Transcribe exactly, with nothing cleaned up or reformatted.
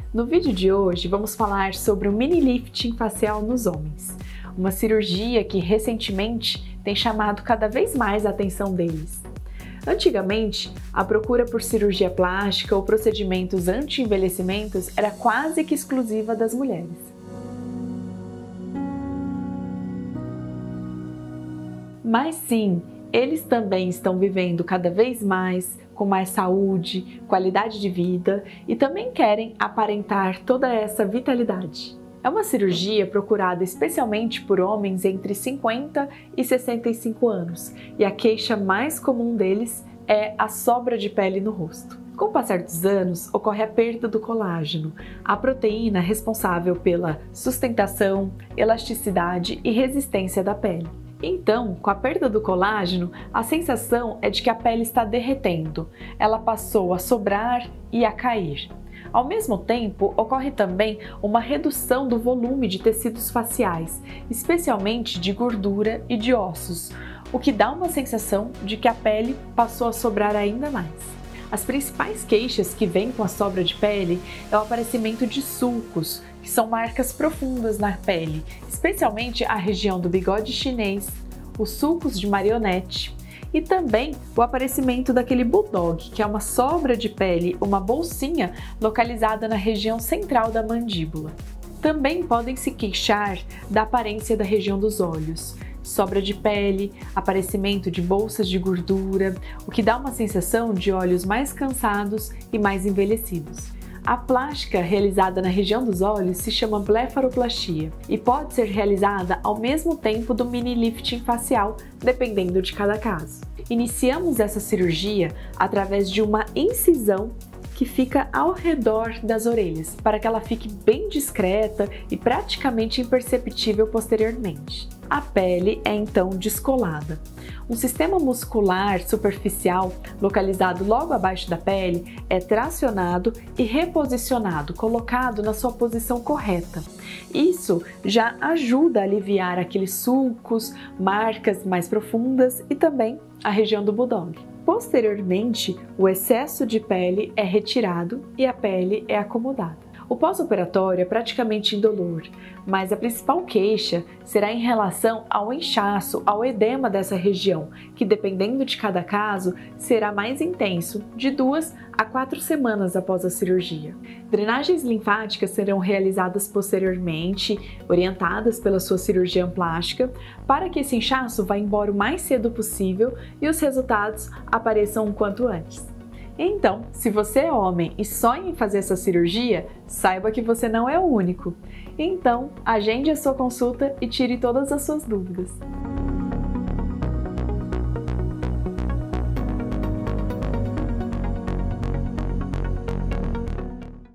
No vídeo de hoje vamos falar sobre o mini lifting facial nos homens, uma cirurgia que recentemente tem chamado cada vez mais a atenção deles. Antigamente, a procura por cirurgia plástica ou procedimentos anti-envelhecimentos era quase que exclusiva das mulheres. Mas sim, eles também estão vivendo cada vez mais, com mais saúde, qualidade de vida e também querem aparentar toda essa vitalidade. É uma cirurgia procurada especialmente por homens entre cinquenta e sessenta e cinco anos e a queixa mais comum deles é a sobra de pele no rosto. Com o passar dos anos, ocorre a perda do colágeno, a proteína responsável pela sustentação, elasticidade e resistência da pele. Então, com a perda do colágeno, a sensação é de que a pele está derretendo, ela passou a sobrar e a cair. Ao mesmo tempo, ocorre também uma redução do volume de tecidos faciais, especialmente de gordura e de ossos, o que dá uma sensação de que a pele passou a sobrar ainda mais. As principais queixas que vêm com a sobra de pele é o aparecimento de sulcos, que são marcas profundas na pele, especialmente a região do bigode chinês, os sulcos de marionete e também o aparecimento daquele bulldog, que é uma sobra de pele, uma bolsinha localizada na região central da mandíbula. Também podem se queixar da aparência da região dos olhos, sobra de pele, aparecimento de bolsas de gordura, o que dá uma sensação de olhos mais cansados e mais envelhecidos. A plástica realizada na região dos olhos se chama blefaroplastia e pode ser realizada ao mesmo tempo do mini lifting facial, dependendo de cada caso. Iniciamos essa cirurgia através de uma incisão que fica ao redor das orelhas, para que ela fique bem discreta e praticamente imperceptível posteriormente. A pele é então descolada. Um sistema muscular superficial, localizado logo abaixo da pele, é tracionado e reposicionado, colocado na sua posição correta. Isso já ajuda a aliviar aqueles sulcos, marcas mais profundas e também a região do bulldog. Posteriormente, o excesso de pele é retirado e a pele é acomodada. O pós-operatório é praticamente indolor, mas a principal queixa será em relação ao inchaço, ao edema dessa região, que dependendo de cada caso, será mais intenso, de duas a quatro semanas após a cirurgia. Drenagens linfáticas serão realizadas posteriormente, orientadas pela sua cirurgiã plástica, para que esse inchaço vá embora o mais cedo possível e os resultados apareçam o quanto antes. Então, se você é homem e sonha em fazer essa cirurgia, saiba que você não é o único. Então, agende a sua consulta e tire todas as suas dúvidas.